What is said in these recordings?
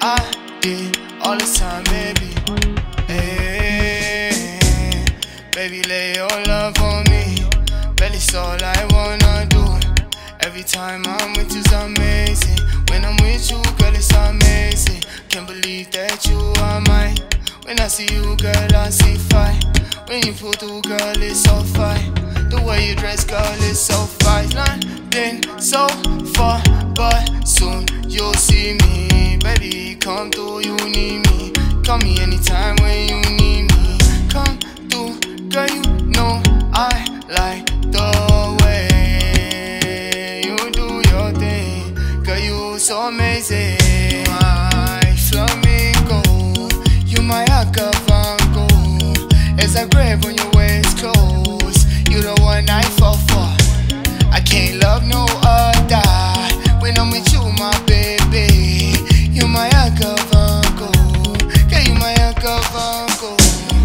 I did all this time, baby. Hey, baby, lay your love on me. Really, it's all I wanna do. Every time I'm with you's amazing. When I'm with you, girl, it's amazing. Can't believe that you are mine. When I see you, girl, I see fire. When you pull through, girl, it's so fine. The way you dress, girl, is so fine. Been so far, but soon you'll see me. Baby, come through, you need me. Call me anytime when you need me. Come through, girl, you know I like the way you do your thing. Girl, you so amazing. My flamingo, you my Walker Okavango. As I grab on your waist close, you the one I fall for. I can't love no other. When I'm with you, my baby, you my Walker Okavango. Girl, you my Walker Okavango.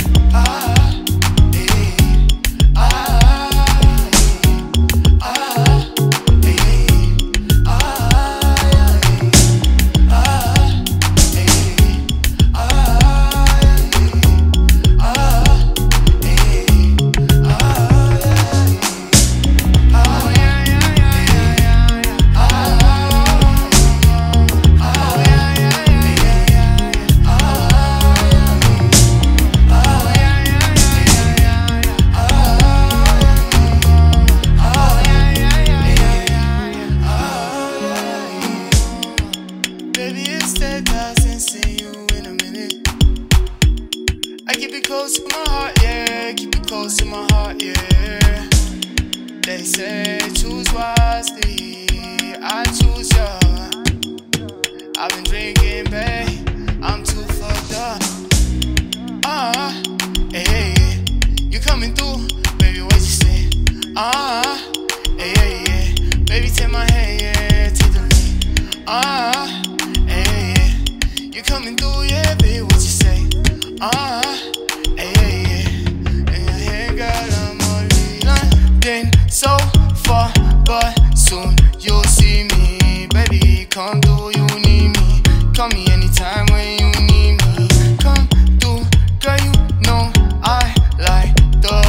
Doesn't see you in a minute. I keep it close to my heart, yeah. Keep it close to my heart, yeah. They say choose wisely, I choose ya. I've been drinking, babe, I'm too fucked up. Hey, you coming through, baby, what you say? Hey, baby, take my hand, yeah, take the lead. You coming through, yeah, baby, what you say? Hey, girl, I'm only London so far, but soon you'll see me. Baby, come through, you need me. Call me anytime when you need me. Come through, girl, you know I like the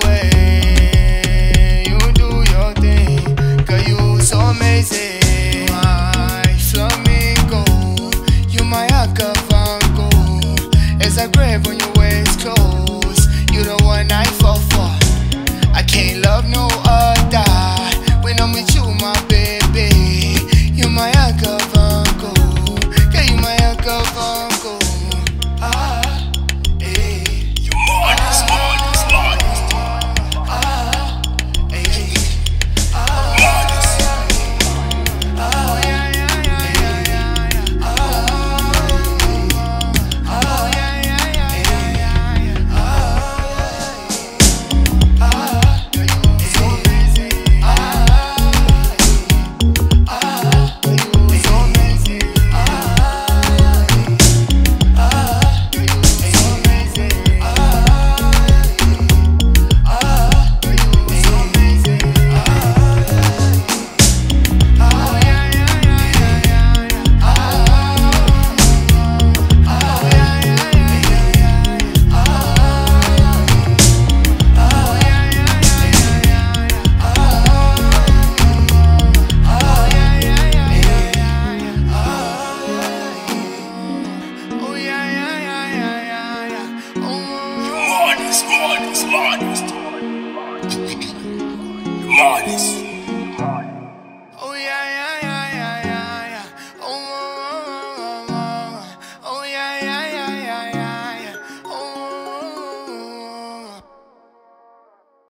way you do your thing. Girl, you so amazing. As I grab on your waist close, you the one I fall for. I can't love no other. When I'm with you, my baby, you my Walker Okavango. Yeah, you my Walker Okavango. You modest. Modest.